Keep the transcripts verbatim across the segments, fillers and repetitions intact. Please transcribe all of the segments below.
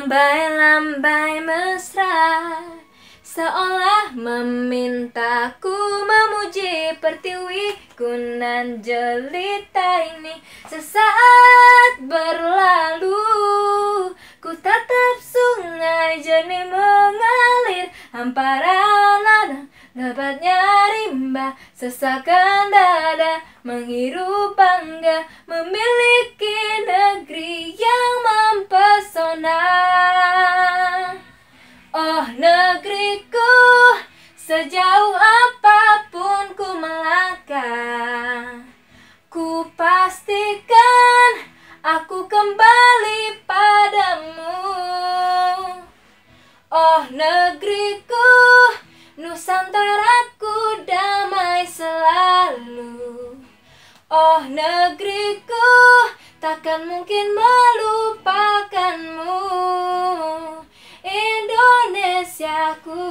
Lambai-lambai mesra, seolah memintaku memuji pertiwiku nan jelita ini. Sesaat berlalu, ku tatap sungai jernih mengalir, hamparan ladang dapatnya rimba, sesakan dada menghirup bangga memiliki negeri yang mempesona. Oh negeriku, sejauh apapun ku melangkah, ku pastikan aku kembali padamu. Oh negeriku, Nusantaraku damai selalu. Oh negeriku, takkan mungkin melupakanmu, Indonesiaku.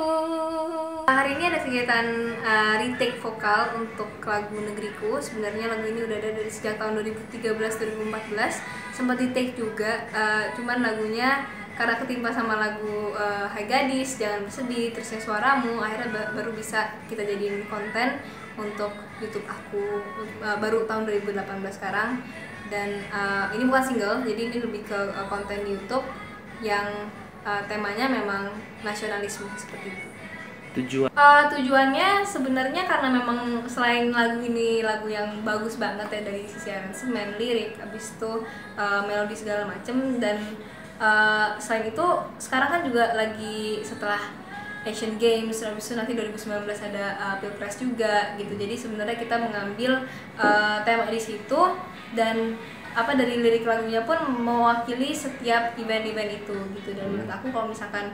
Hari ini ada kegiatan uh, retake vokal untuk lagu Negeriku. Sebenarnya lagu ini udah ada dari sejak tahun dua ribu tiga belas dua ribu empat belas. Sempat retake juga, uh, cuman lagunya karena ketimpa sama lagu uh, Hai Gadis, Jangan Bersedih, Terusnya Suaramu, akhirnya ba baru bisa kita jadiin konten untuk YouTube aku, uh, baru tahun dua ribu delapan belas sekarang. Dan uh, ini bukan single, jadi ini lebih ke uh, konten YouTube yang uh, temanya memang nasionalisme seperti itu. Tujuan uh, tujuannya sebenarnya karena memang selain lagu ini lagu yang bagus banget ya dari sisi aransemen, lirik, habis itu uh, melodi segala macem. Dan Uh, selain itu sekarang kan juga lagi setelah Asian Games, habis itu nanti dua ribu sembilan belas ada uh, Pilpres juga gitu. Jadi sebenarnya kita mengambil uh, tema di situ, dan apa dari lirik lagunya pun mewakili setiap event-event itu gitu. Dan menurut aku kalau misalkan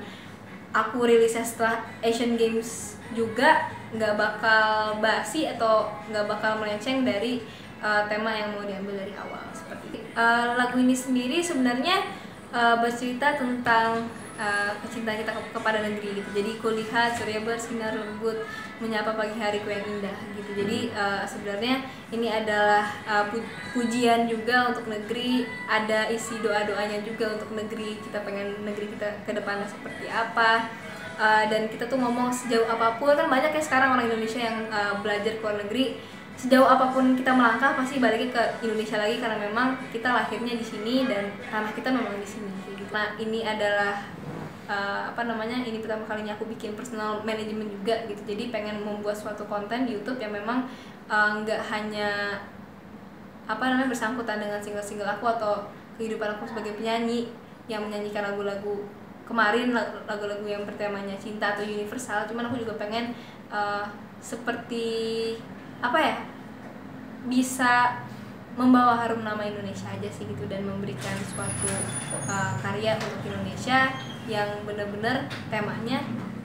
aku rilisnya setelah Asian Games juga nggak bakal basi atau nggak bakal melenceng dari uh, tema yang mau diambil dari awal seperti itu. Uh, lagu ini sendiri sebenarnya Uh, bercerita tentang uh, kecintaan kita ke kepada negeri gitu. Jadi kulihat surya bersinar lembut menyapa pagi hariku yang indah gitu. Jadi uh, sebenarnya ini adalah uh, pu pujian juga untuk negeri, ada isi doa-doanya juga untuk negeri. Kita pengen negeri kita ke depannya seperti apa. Uh, dan kita tuh ngomong sejauh apapun, kan banyak ya sekarang orang Indonesia yang uh, belajar ke luar negeri. Sejauh apapun kita melangkah pasti baliknya ke Indonesia lagi, karena memang kita lahirnya di sini dan tanah kita memang di sini gitu. Nah ini adalah uh, apa namanya ini pertama kalinya aku bikin personal management juga gitu. Jadi pengen membuat suatu konten di YouTube yang memang nggak uh, hanya apa namanya bersangkutan dengan single-single aku atau kehidupan aku sebagai penyanyi yang menyanyikan lagu-lagu kemarin, lagu-lagu yang bertemanya cinta atau universal. Cuman aku juga pengen uh, seperti apa ya, bisa membawa harum nama Indonesia aja sih gitu, dan memberikan suatu uh, karya untuk Indonesia yang benar-benar temanya